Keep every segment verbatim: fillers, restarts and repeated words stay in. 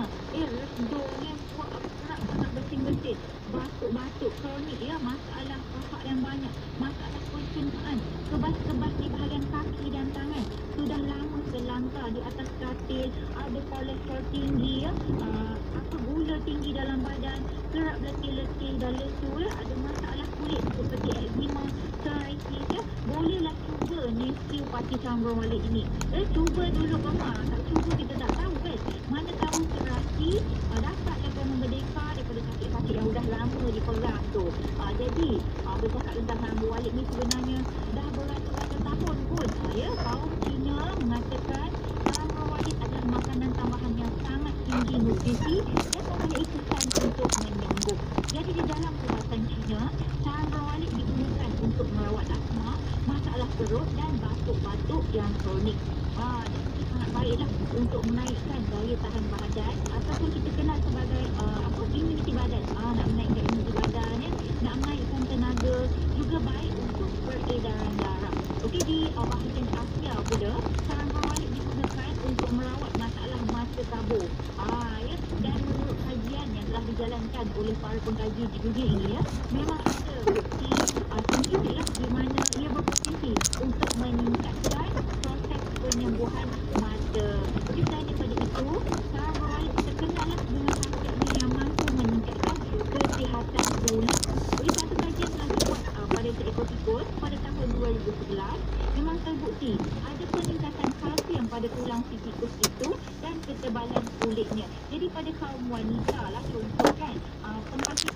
Eh, redungnya kuat kerap sangat bersin-bersin. Batuk-batuk kronik ya, masalah paha yang banyak, masalah pencernaan, kebas-kebas di bahagian kaki dan tangan. Sudah lama selangkah di atas katil, ada kolesterol tinggi ya, uh, apa gula tinggi dalam badan, kerap letih-letih dan lesu ya, ada masalah kulit seperti eczema, psoriasis ya. Bolehlah cuba Nestle Pati Canggung Walik ini. Eh, cuba dulu Mama. Tak cuba kita tak tahu kan. Mana tahu serasi uh, dapatlah kamu merdeka daripada sakit-sakit yang dah lama diperang tu. Uh, jadi, uh, bercakap tentang Canggung Walik ni sebenarnya dah beratus-ratus tahun pun. Uh, ya, kaum Cina mengatakan Canggung Walik adalah makanan tambahan yang sangat tinggi nutrisi dan mempunyai kesan untuk menyembuh. Jadi di dalam perubatan Cina, Canggung Walik digunakan untuk merawat asma, masalah perut dan batuk-batuk yang kronik. Ah, jadi sangat baiklah untuk menaikkan daya tahan badan ataupun kita kenal sebagai uh, apa imuniti badan. Ah, nak menaikkan imuniti badan ya, nak menaikkan tenaga, juga baik untuk peredaran darah. Okey, di uh, bahagian Asia pula, Canggung Walik digunakan untuk merawat masalah mata kabur. Ah, ya, dan menurut kajian yang telah dijalankan oleh para pengkaji di dunia ini ya, memang ada bukti uh, saintifik lah di mana ia berpotensi untuk meningkatkan proses penyembuhan mata. Jadi selain daripada itu, Canggung Walik terkenal lah dengan khasiatnya yang mampu meningkatkan kesihatan tulang. Jadi satu kajian telah dibuat uh, pada seekor tikus pada tahun dua ribu sebelas, memang terbukti ada peningkatan kalsium pada tulang si tikus itu dan ketebalan kulitnya. Jadi pada kaum wanita lah contoh kan, uh, pembangkit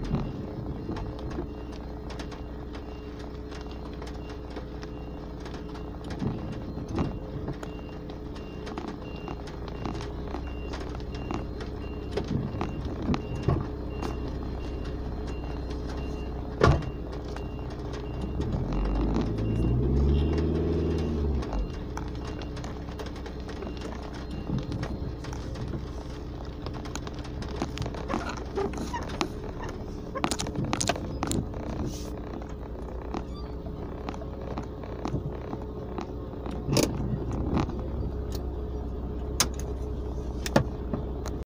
Thank you.